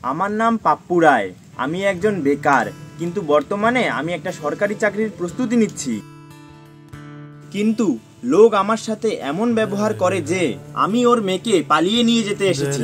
আমার নাম পাপ্পু রায়। আমি একজন বেকার, কিন্তু বর্তমানে আমি একটা সরকারি চাকরির প্রস্তুতি নিচ্ছি। কিন্তু লোক আমার সাথে এমন ব্যবহার করে যে আমি ওর মেয়েকে পালিয়ে নিয়ে যেতে এসেছি।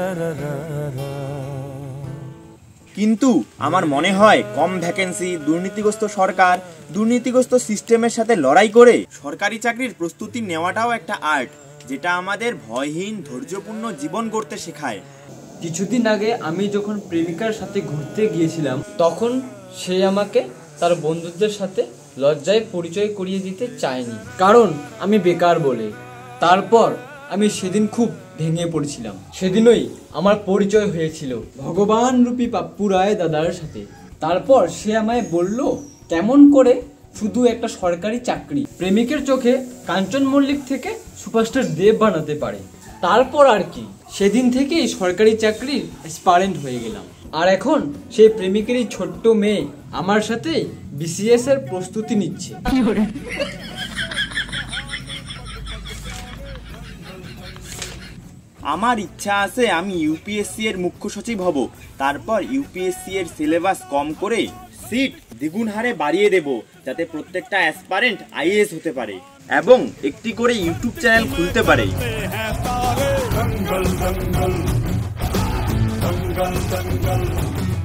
কিন্তু আমার মনে হয় কম ভ্যাকেন্সি, দুর্নীতিগ্রস্ত সরকার, দুর্নীতিগ্রস্ত সিস্টেমের সাথে লড়াই করে সরকারি চাকরির প্রস্তুতি নেওয়াটাও একটা আর্ট, যেটা আমাদের ভয়হীন ধৈর্যপূর্ণ জীবন গড়তে শেখায়। কিছুদিন আগে আমি যখন প্রেমিকার সাথে ঘুরতে গিয়েছিলাম, তখন সে আমাকে তার বন্ধুদের সাথে লজ্জায় পরিচয় করিয়ে দিতে চায়নি, কারণ আমি বেকার বলে। তারপর আমি সেদিন খুব ভেঙে পড়েছিলাম। সেদিনই আমার পরিচয় হয়েছিল ভগবান রূপী পাপ্পু রায় দাদার সাথে। তারপর সে আমায় বলল কেমন করে শুধু একটা সরকারি চাকরি প্রেমিকের চোখে কাঞ্চন মল্লিক থেকে সুপারস্টার দেব বানাতে পারে। তারপর আর কি, সেদিন থেকেই সরকারি চাকরির অ্যাসপারেন্ট হয়ে গেলাম। আর এখন সেই প্রেমিকেরই ছোট্ট মেয়ে আমার সাথে বিসিএস এর প্রস্তুতি নিচ্ছে। আমার ইচ্ছা আছে আমি ইউপিএসসি এর মুখ্য সচিব হব। তারপর ইউপিএসসি এর সিলেবাস কম করে সিট দ্বিগুণ হারে বাড়িয়ে দেব, যাতে প্রত্যেকটা অ্যাসপারেন্ট আইএএস হতে পারে এবং একটি করে ইউটিউব চ্যানেল খুলতে পারে।